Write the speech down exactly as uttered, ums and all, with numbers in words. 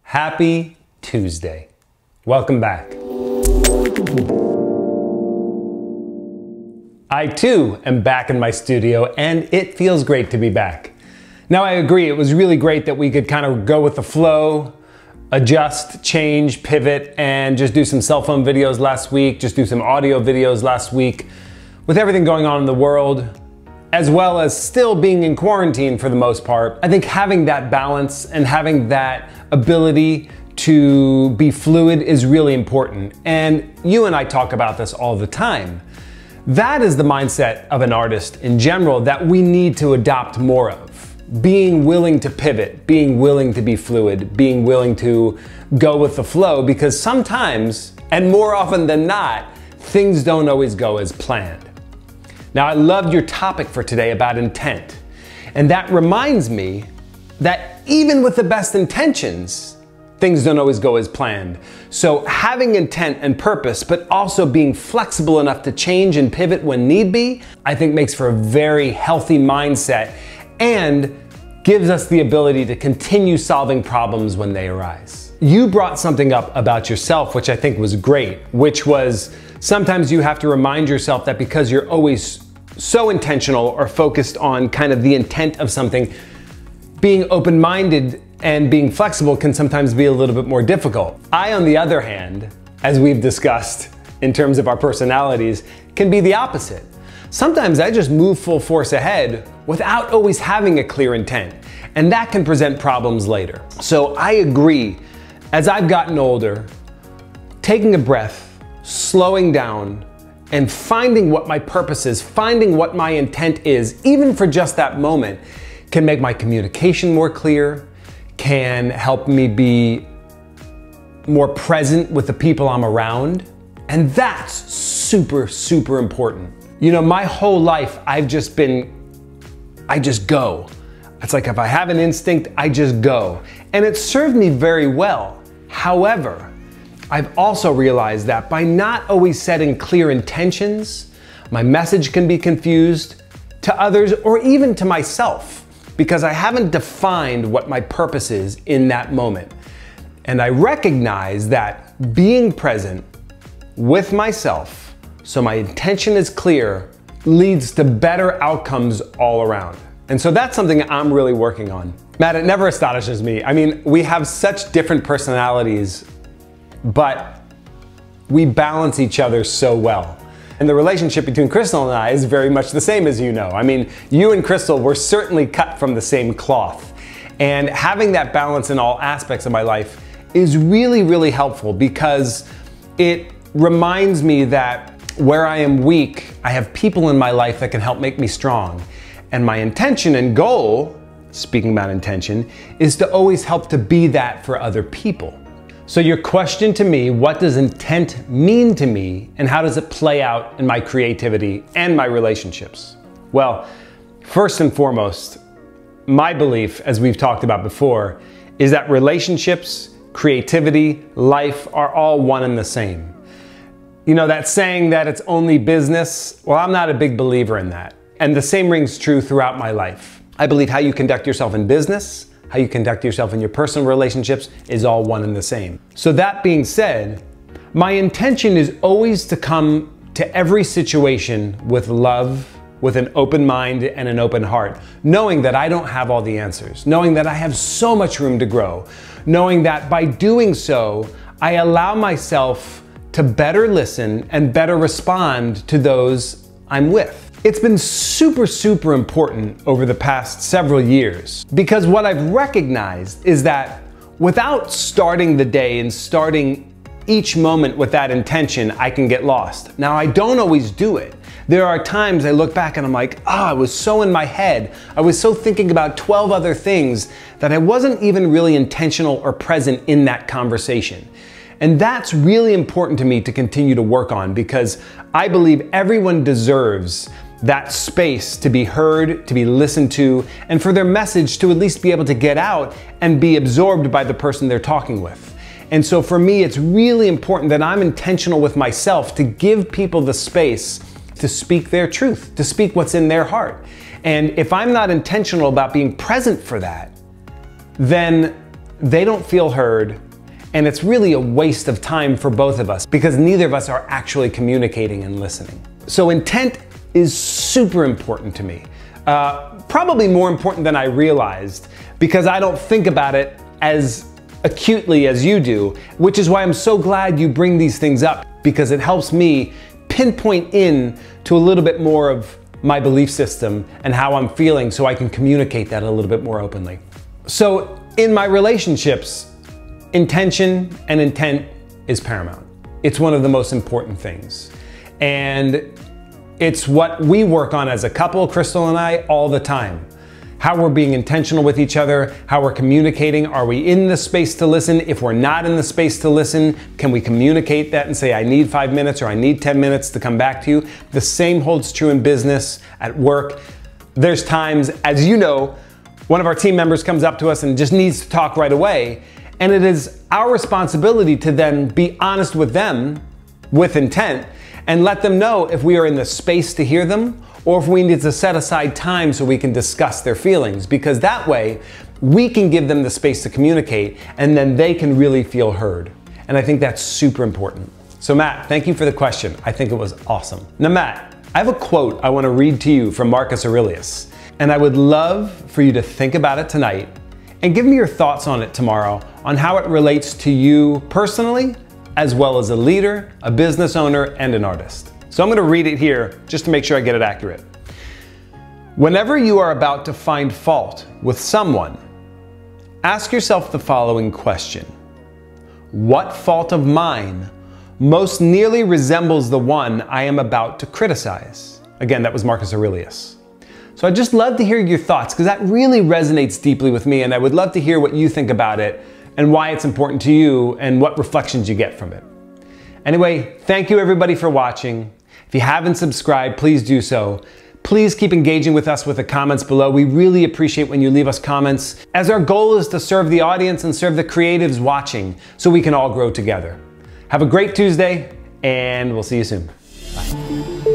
Happy Tuesday. Welcome back. I too am back in my studio and it feels great to be back. Now I agree, it was really great that we could kind of go with the flow, adjust, change, pivot, and just do some cell phone videos last week, just do some audio videos last week. With everything going on in the world, as well as still being in quarantine for the most part, I think having that balance and having that ability to be fluid is really important. And you and I talk about this all the time. That is the mindset of an artist in general that we need to adopt more of. Being willing to pivot, being willing to be fluid, being willing to go with the flow, because sometimes, and more often than not, things don't always go as planned. Now, I loved your topic for today about intent. And that reminds me that even with the best intentions, things don't always go as planned. So having intent and purpose, but also being flexible enough to change and pivot when need be, I think makes for a very healthy mindset and gives us the ability to continue solving problems when they arise. You brought something up about yourself, which I think was great, which was sometimes you have to remind yourself that because you're always so intentional or focused on kind of the intent of something, being open-minded and being flexible can sometimes be a little bit more difficult. I, on the other hand, as we've discussed in terms of our personalities, can be the opposite. Sometimes I just move full force ahead without always having a clear intent, and that can present problems later. So I agree, as I've gotten older, taking a breath, slowing down, and finding what my purpose is, finding what my intent is, even for just that moment, can make my communication more clear, can help me be more present with the people I'm around. And that's super, super important. You know, my whole life, I've just been, I just go. It's like if I have an instinct, I just go. And it served me very well. However, I've also realized that by not always setting clear intentions, my message can be confused to others or even to myself, because I haven't defined what my purpose is in that moment. And I recognize that being present with myself, so my intention is clear, leads to better outcomes all around. And so that's something I'm really working on. Matt, it never astonishes me. I mean, we have such different personalities, but we balance each other so well. And the relationship between Crystal and I is very much the same, as you know. I mean, you and Crystal were certainly cut from the same cloth. And having that balance in all aspects of my life is really, really helpful, because it reminds me that where I am weak, I have people in my life that can help make me strong. And my intention and goal, speaking about intention, is to always help to be that for other people. So your question to me, what does intent mean to me, and how does it play out in my creativity and my relationships? Well, first and foremost, my belief, as we've talked about before, is that relationships, creativity, life are all one and the same. You know, that saying that it's only business, well, I'm not a big believer in that. And the same rings true throughout my life. I believe how you conduct yourself in business, how you conduct yourself in your personal relationships is all one and the same. So that being said, my intention is always to come to every situation with love, with an open mind and an open heart, knowing that I don't have all the answers, knowing that I have so much room to grow, knowing that by doing so, I allow myself to better listen and better respond to those I'm with. It's been super, super important over the past several years, because what I've recognized is that without starting the day and starting each moment with that intention, I can get lost. Now, I don't always do it. There are times I look back and I'm like, ah, oh, I was so in my head. I was so thinking about twelve other things that I wasn't even really intentional or present in that conversation. And that's really important to me to continue to work on, because I believe everyone deserves that space to be heard, to be listened to, and for their message to at least be able to get out and be absorbed by the person they're talking with. And so for me, it's really important that I'm intentional with myself to give people the space to speak their truth, to speak what's in their heart. And if I'm not intentional about being present for that, then they don't feel heard, and it's really a waste of time for both of us because neither of us are actually communicating and listening. So intent is super important to me. Uh, probably more important than I realized because I don't think about it as acutely as you do, which is why I'm so glad you bring these things up because it helps me pinpoint in to a little bit more of my belief system and how I'm feeling so I can communicate that a little bit more openly. So in my relationships, intention and intent is paramount. It's one of the most important things. And it's what we work on as a couple, Crystal and I, all the time. How we're being intentional with each other, how we're communicating. Are we in the space to listen? If we're not in the space to listen, can we communicate that and say, I need five minutes or I need ten minutes to come back to you? The same holds true in business, at work. There's times, as you know, one of our team members comes up to us and just needs to talk right away. And it is our responsibility to then be honest with them with intent and let them know if we are in the space to hear them or if we need to set aside time so we can discuss their feelings, because that way we can give them the space to communicate and then they can really feel heard. And I think that's super important. So Matt, thank you for the question. I think it was awesome. Now Matt, I have a quote I want to read to you from Marcus Aurelius, and I would love for you to think about it tonight and give me your thoughts on it tomorrow on how it relates to you personally, as well as a leader, a business owner, and an artist. So I'm gonna read it here just to make sure I get it accurate. Whenever you are about to find fault with someone, ask yourself the following question. What fault of mine most nearly resembles the one I am about to criticize? Again, that was Marcus Aurelius. So I'd just love to hear your thoughts because that really resonates deeply with me, and I would love to hear what you think about it and why it's important to you and what reflections you get from it. Anyway, thank you everybody for watching. If you haven't subscribed, please do so. Please keep engaging with us with the comments below. We really appreciate when you leave us comments, as our goal is to serve the audience and serve the creatives watching so we can all grow together. Have a great Tuesday, and we'll see you soon. Bye.